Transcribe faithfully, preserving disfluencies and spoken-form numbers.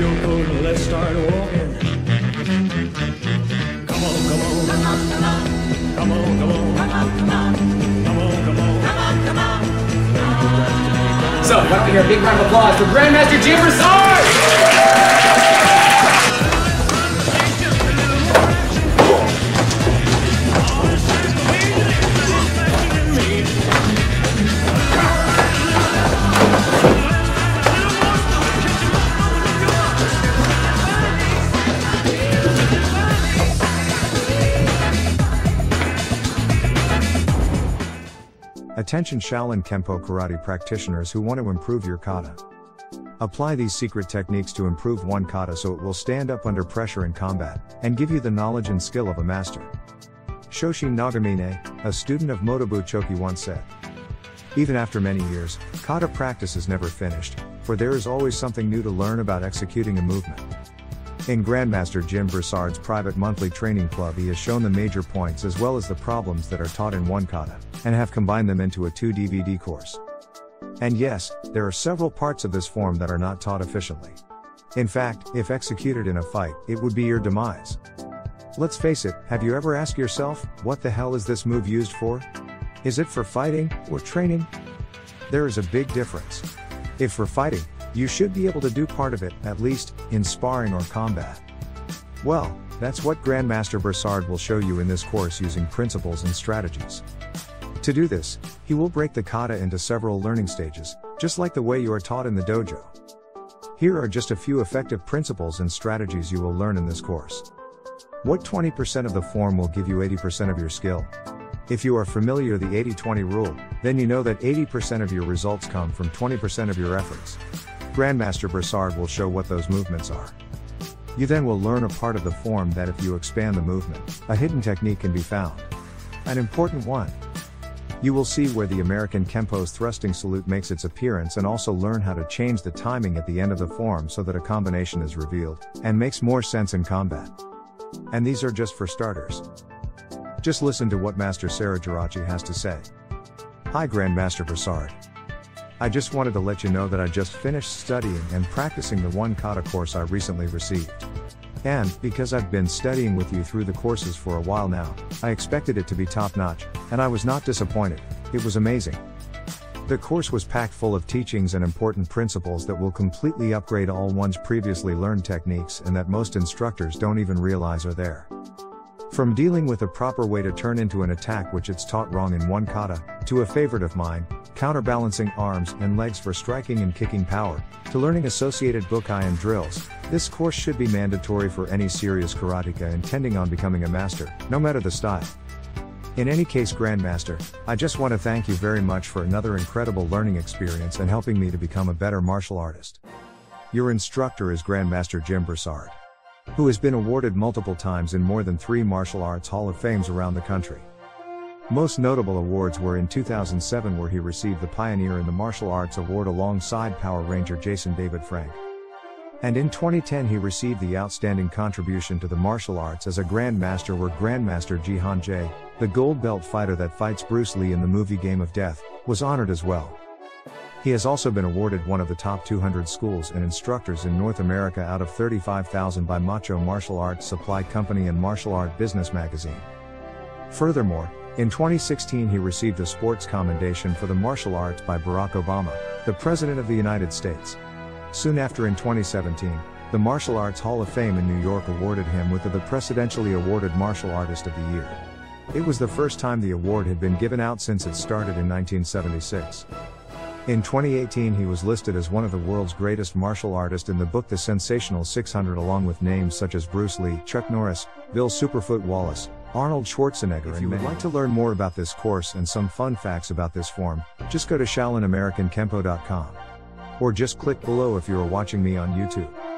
your coat and let's start walking. Come on, come on, come on, come on, come on, come on, come on, come on, come on, come on, come on, come on. So, I'd like to hear a big round of applause for Grandmaster Jim Brassard! Attention Shaolin Kempo Karate Practitioners who want to improve your kata. Apply these secret techniques to improve one kata so it will stand up under pressure in combat, and give you the knowledge and skill of a master. Shōshin Nagamine, a student of Motobu Choki once said, "Even after many years, kata practice is never finished, for there is always something new to learn about executing a movement." In Grandmaster Jim Brassard's private monthly training club, he has shown the major points as well as the problems that are taught in one kata, and have combined them into a two D V D course. And yes, there are several parts of this form that are not taught efficiently. In fact, if executed in a fight, it would be your demise. Let's face it, have you ever asked yourself, what the hell is this move used for? Is it for fighting, or training? There is a big difference. If for fighting, you should be able to do part of it, at least, in sparring or combat. Well, that's what Grandmaster Brassard will show you in this course using principles and strategies. To do this, he will break the kata into several learning stages, just like the way you are taught in the dojo. Here are just a few effective principles and strategies you will learn in this course. What twenty percent of the form will give you eighty percent of your skill? If you are familiar with the eighty twenty rule, then you know that eighty percent of your results come from twenty percent of your efforts. Grandmaster Brassard will show what those movements are. You then will learn a part of the form that if you expand the movement, a hidden technique can be found. An important one. You will see where the American Kempo's thrusting salute makes its appearance, and also learn how to change the timing at the end of the form so that a combination is revealed, and makes more sense in combat. And these are just for starters. Just listen to what Master Sarah Jirachi has to say. Hi Grandmaster Brassard. I just wanted to let you know that I just finished studying and practicing the one kata course I recently received. And, because I've been studying with you through the courses for a while now, I expected it to be top-notch, and I was not disappointed. It was amazing. The course was packed full of teachings and important principles that will completely upgrade all one's previously learned techniques and that most instructors don't even realize are there. From dealing with the proper way to turn into an attack which it's taught wrong in one kata, to a favorite of mine, counterbalancing arms and legs for striking and kicking power, to learning associated bukai and drills, this course should be mandatory for any serious karateka intending on becoming a master, no matter the style. In any case, Grandmaster, I just want to thank you very much for another incredible learning experience and helping me to become a better martial artist. Your instructor is Grandmaster Jim Brassard, who has been awarded multiple times in more than three martial arts Hall of Fames around the country. Most notable awards were in two thousand seven, where he received the Pioneer in the Martial Arts Award alongside Power Ranger Jason David Frank. And in twenty ten he received the Outstanding Contribution to the Martial Arts as a Grandmaster, where Grandmaster Jihan Jae, the gold belt fighter that fights Bruce Lee in the movie Game of Death, was honored as well. He has also been awarded one of the top two hundred schools and instructors in North America out of thirty-five thousand by Macho Martial Arts Supply Company and Martial Art Business Magazine. Furthermore, in twenty sixteen he received a sports commendation for the martial arts by Barack Obama, the President of the United States. Soon after, in twenty seventeen, the Martial Arts Hall of Fame in New York awarded him with the Presidentially Awarded Martial Artist of the Year. It was the first time the award had been given out since it started in nineteen seventy-six. In twenty eighteen he was listed as one of the world's greatest martial artists in the book The Sensational six hundred, along with names such as Bruce Lee, Chuck Norris, Bill Superfoot Wallace, Arnold Schwarzenegger. If you would like to learn more about this course and some fun facts about this form, just go to Shaolin American Kempo dot com. Or just click below if you are watching me on YouTube.